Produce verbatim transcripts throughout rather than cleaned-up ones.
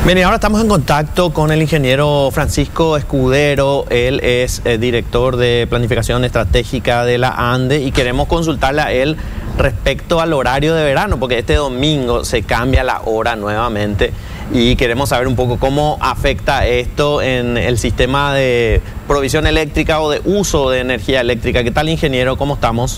Bien, y ahora estamos en contacto con el ingeniero Francisco Escudero. Él es eh, director de Planificación Estratégica de la ANDE y queremos consultarle a él respecto al horario de verano, porque este domingo se cambia la hora nuevamente y queremos saber un poco cómo afecta esto en el sistema de provisión eléctrica o de uso de energía eléctrica. ¿Qué tal, ingeniero? ¿Cómo estamos?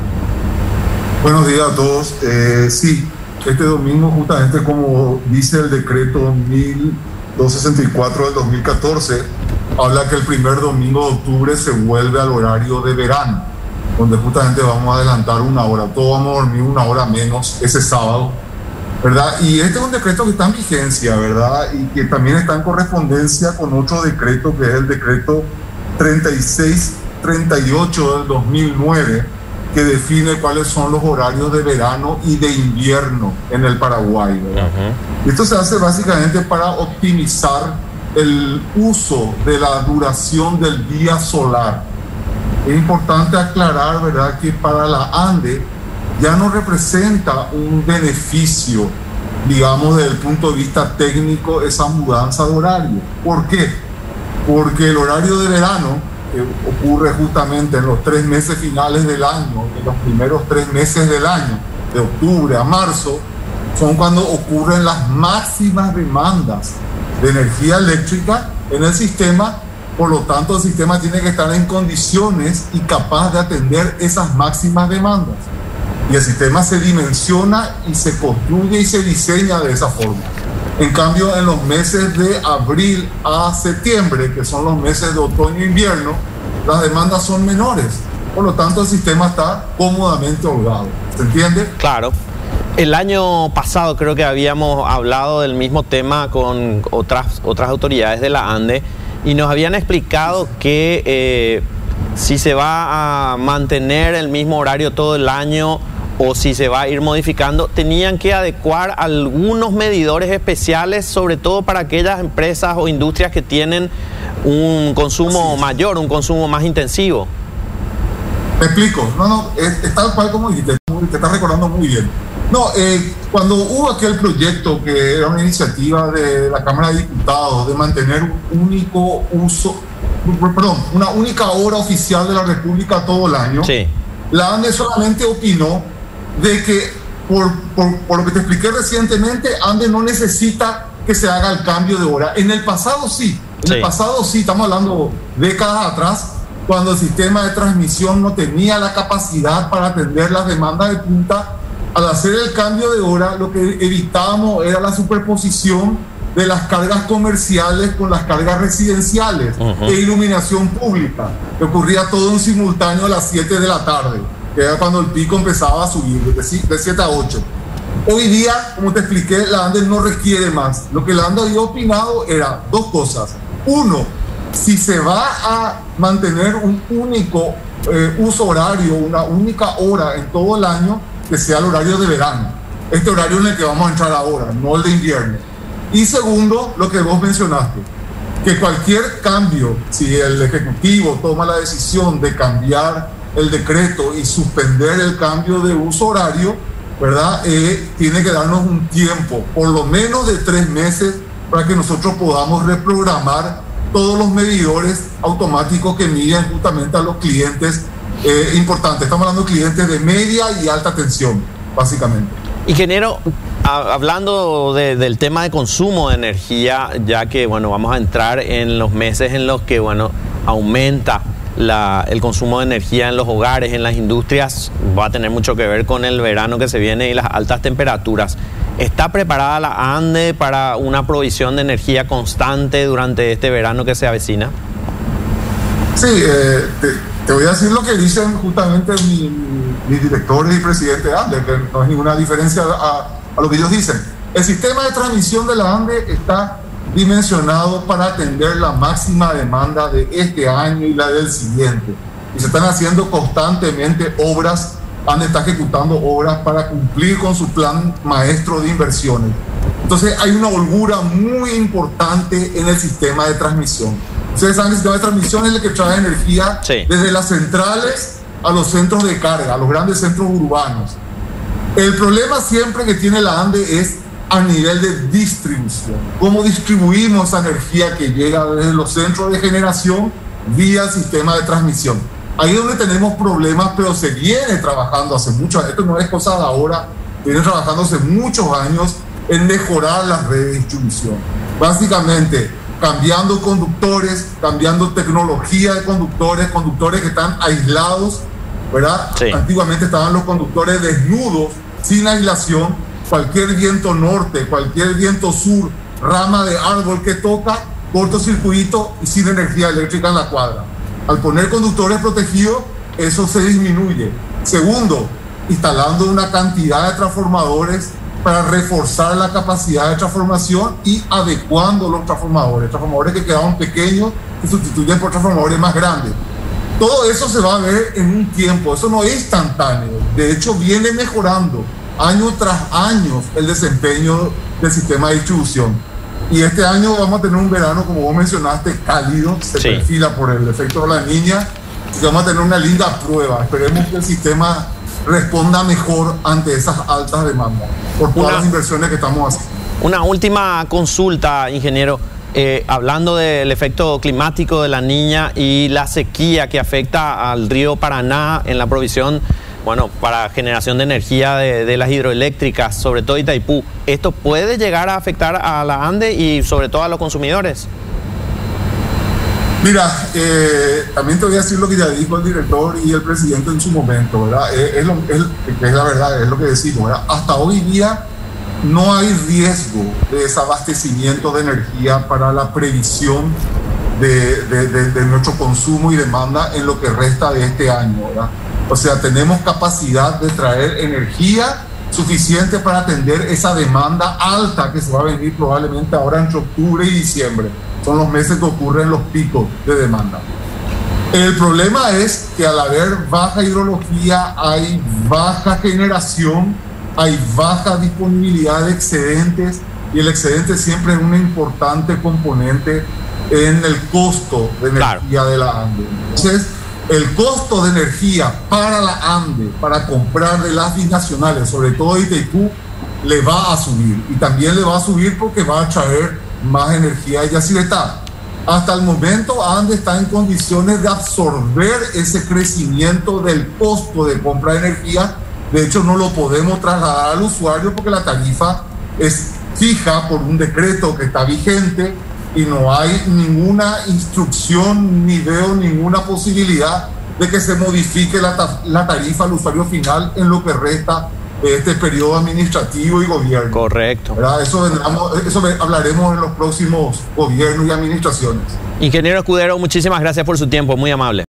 Buenos días a todos. Eh, sí. Este domingo, justamente como dice el decreto mil doscientos sesenta y cuatro del dos mil catorce, habla que el primer domingo de octubre se vuelve al horario de verano, donde justamente vamos a adelantar una hora. Todos vamos a dormir una hora menos ese sábado, ¿verdad? Y este es un decreto que está en vigencia, ¿verdad? Y que también está en correspondencia con otro decreto, que es el decreto treinta y seis treinta y ocho del dos mil nueve, que define cuáles son los horarios de verano y de invierno en el Paraguay, ¿verdad? Uh-huh. Esto se hace básicamente para optimizar el uso de la duración del día solar. Es importante aclarar, ¿verdad?, que para la ANDE ya no representa un beneficio, digamos, desde el punto de vista técnico, esa mudanza de horario. ¿Por qué? Porque el horario de verano, que ocurre justamente en los tres meses finales del año, en los primeros tres meses del año, de octubre a marzo, son cuando ocurren las máximas demandas de energía eléctrica en el sistema. Por lo tanto, el sistema tiene que estar en condiciones y capaz de atender esas máximas demandas. Y el sistema se dimensiona y se construye y se diseña de esa forma. En cambio, en los meses de abril a septiembre, que son los meses de otoño e invierno, las demandas son menores. Por lo tanto, el sistema está cómodamente holgado. ¿Se entiende? Claro. El año pasado creo que habíamos hablado del mismo tema con otras, otras autoridades de la ANDE y nos habían explicado que eh, si se va a mantener el mismo horario todo el año o si se va a ir modificando, tenían que adecuar algunos medidores especiales, sobre todo para aquellas empresas o industrias que tienen un consumo mayor, un consumo más intensivo. Me explico. No, no, es, es tal cual como dijiste, te estás recordando muy bien. No, eh, cuando hubo aquel proyecto que era una iniciativa de la Cámara de Diputados de mantener un único uso, perdón, una única hora oficial de la República todo el año, sí. La ANDE solamente opinó de que, por, por, por lo que te expliqué recientemente, ANDE no necesita que se haga el cambio de hora. En el pasado sí, en sí. el pasado sí, estamos hablando décadas atrás, cuando el sistema de transmisión no tenía la capacidad para atender las demandas de punta. Al hacer el cambio de hora, lo que evitábamos era la superposición de las cargas comerciales con las cargas residenciales uh-huh. e iluminación pública, que ocurría todo en simultáneo a las siete de la tarde, que era cuando el pico empezaba a subir, de siete a ocho. Hoy día, como te expliqué, la ANDE no requiere más. Lo que la ANDE había opinado era dos cosas. Uno, si se va a mantener un único eh, uso horario, una única hora en todo el año, que sea el horario de verano. Este horario en el que vamos a entrar ahora, no el de invierno. Y segundo, lo que vos mencionaste, que cualquier cambio, si el Ejecutivo toma la decisión de cambiar el decreto y suspender el cambio de uso horario, ¿verdad? Eh, tiene que darnos un tiempo, por lo menos de tres meses, para que nosotros podamos reprogramar todos los medidores automáticos que miden justamente a los clientes eh, importantes. Estamos hablando de clientes de media y alta tensión, básicamente. Ingeniero, hablando de, del tema de consumo de energía, ya que bueno, vamos a entrar en los meses en los que bueno, aumenta la, el consumo de energía en los hogares, en las industrias, va a tener mucho que ver con el verano que se viene y las altas temperaturas. ¿Está preparada la ANDE para una provisión de energía constante durante este verano que se avecina? Sí, eh, te, te voy a decir lo que dicen justamente mi, mis directores y presidente de ANDE, que no hay ninguna diferencia a, a lo que ellos dicen. El sistema de transmisión de la ANDE está dimensionado para atender la máxima demanda de este año y la del siguiente. Y se están haciendo constantemente obras. ANDE está ejecutando obras para cumplir con su plan maestro de inversiones. Entonces hay una holgura muy importante en el sistema de transmisión. Ustedes saben que el sistema de transmisión es el que trae energía sí. desde las centrales a los centros de carga, a los grandes centros urbanos. El problema siempre que tiene la ANDE es a nivel de distribución. Cómo distribuimos esa energía que llega desde los centros de generación vía el sistema de transmisión. Ahí es donde tenemos problemas, pero se viene trabajando hace mucho. Esto no es cosa de ahora, viene trabajando hace muchos años en mejorar las redes de distribución. Básicamente, cambiando conductores, cambiando tecnología de conductores, conductores que están aislados, ¿verdad? Sí. Antiguamente estaban los conductores desnudos, sin aislación. Cualquier viento norte, cualquier viento sur, rama de árbol que toca, cortocircuito y sin energía eléctrica en la cuadra. Al poner conductores protegidos, eso se disminuye. Segundo, instalando una cantidad de transformadores para reforzar la capacidad de transformación y adecuando los transformadores. Transformadores que quedaban pequeños se sustituyen por transformadores más grandes. Todo eso se va a ver en un tiempo, eso no es instantáneo. De hecho, viene mejorando año tras año el desempeño del sistema de distribución. Y este año vamos a tener un verano, como vos mencionaste, cálido, se sí. perfila por el efecto de la niña, y vamos a tener una linda prueba. Esperemos que el sistema responda mejor ante esas altas demandas, por todas una, las inversiones que estamos haciendo. Una última consulta, ingeniero. Eh, hablando del efecto climático de la niña y la sequía que afecta al río Paraná en la provisión, bueno, para generación de energía de, de las hidroeléctricas, sobre todo Itaipú, ¿esto puede llegar a afectar a la ANDE y sobre todo a los consumidores? Mira, eh, también te voy a decir lo que ya dijo el director y el presidente en su momento, ¿verdad? Es, es, lo, es, es la verdad, es lo que decimos, ¿verdad? Hasta hoy día no hay riesgo de desabastecimiento de energía para la previsión de, de, de, de nuestro consumo y demanda en lo que resta de este año, ¿verdad? O sea, tenemos capacidad de traer energía suficiente para atender esa demanda alta que se va a venir probablemente ahora entre octubre y diciembre. Son los meses que ocurren los picos de demanda. El problema es que al haber baja hidrología hay baja generación, hay baja disponibilidad de excedentes y el excedente siempre es un importante componente en el costo de energía claro. de la ANDE. Entonces, el costo de energía para la ANDE, para comprar de las binacionales, sobre todo de Itaipú, le va a subir. Y también le va a subir porque va a traer más energía de Yacyretá. Hasta el momento, ANDE está en condiciones de absorber ese crecimiento del costo de compra de energía. De hecho, no lo podemos trasladar al usuario porque la tarifa es fija por un decreto que está vigente y no hay ninguna instrucción ni veo ninguna posibilidad de que se modifique la, ta la tarifa al usuario final en lo que resta de este periodo administrativo y gobierno. Correcto. ¿Verdad? Eso, vendramos, eso hablaremos en los próximos gobiernos y administraciones. Ingeniero Escudero, muchísimas gracias por su tiempo, muy amable.